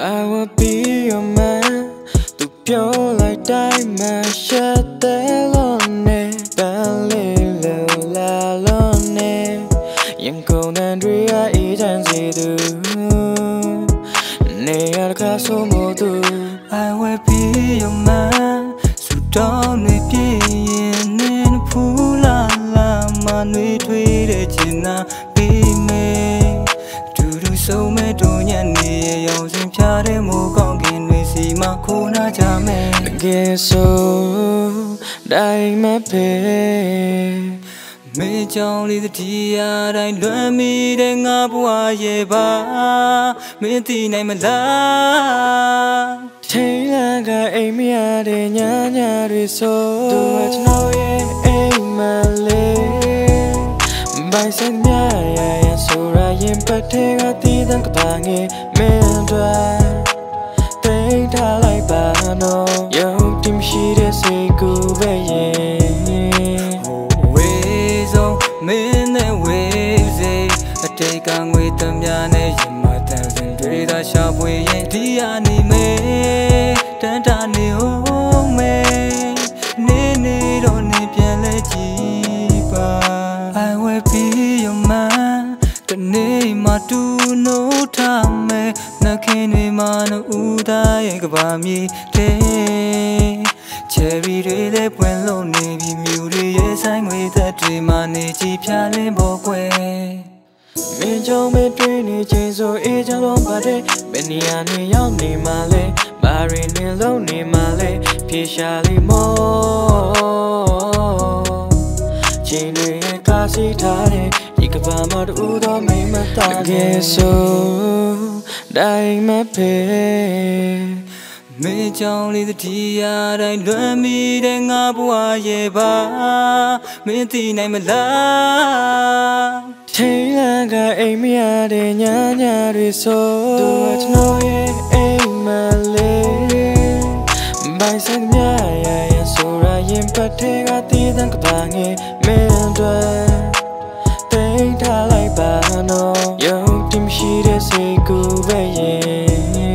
I will be your man. Tu piò lại trái mà sẽ té lon nè, ban lê lờ la lon nè,ยังคงนั่นเรียอีจันสิดูเนี่ยรักสมมุติ I will be your man. สุดท้ายในพี่ยังเน้นพูลาลามาหนุ่ยถุยได้จินนาปีเมดูดูโซเมดูยันนี่ยังสิ่งชาเดโมกองกินไม่สิมาคูน่าจะแม่เกโซได้ไหมเพ่ไม่จองลีตที่อะไรล้วนมีได้งาบัวเย่บ้าไม่ตีไหนมาลาเธอละก็เอ็มยาเดียญาด้วยโซตัวฉันเอาเย่เอ็มมาเลยใบเส้นยาสุรายิมประเทศก็ตีตั้งกับทางเงี้ยเมื่อด้วยเต็งท่าไหลบ้านโนยกทิมชีเดสิกูเวียမင်းနဲ့ဝေးစေအတိတ်ကငွေတမ်းများနဲ့ရင်မတန်စင်တွေသာရှာဖွေရင်ဒီအနိမေတန်တာနေဟုတ်မေနေနေတော့နေပြန်လဲကြည့်ပါ I will be your man တနေ့မှတူနိုးထားမယ်နှခင်တွေမှာဦးသားရဲ့ကဘာမြေတဲ့ချယ်ရီတွေလည်းပွင့်လုံးနေပြီမြူတွေရဲ့ဆိုင်ငွေသက်တွေမှာနေကြည့်ဖြာလင်းပေါ်ကွယ်မင်းကြောင့်မတွေ့နေချင်းဆိုအေးချလုံးပါတဲ့ဘယ်နေရာနေရောက်နေမှလဲဘာရင်းနေလုံးနေမှလဲဖြေရှာလိမောချင်းတွေရဲ့ကားစီထားတဲ့ဒီကဘာမှတူတော့မိမတာကဲဆိုတိုင်းမဖေမေကြောင့်လေးတတိယတိုင်းလွမ်းမိတဲ့ငါဘဝရဲ့ပါမင်းသိနိုင်မလားထိန်လန်းကအိမ်မရတဲ့ညတွေဆိုသူကကျွန်တော်ရဲ့အိမ်မလေးဘိုင်စံမြရဆိုရရင်ပတ်ထဲကတည်တဲ့ကဘာငယ်မင်းတို့တိတ်ထားလိုက်ပါနော်ယုံကြည်ရှိတဲ့စိတ်ကိုပဲရဲ့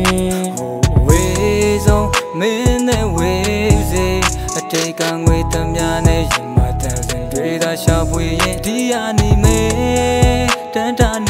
မင်းနဲ့ဝေးစေအတိတ်ကငွေတမ်းများနဲ့ရင်မတန်စင်တွေသာရှာဖွေရင်ဒီအနိမေတန်တာ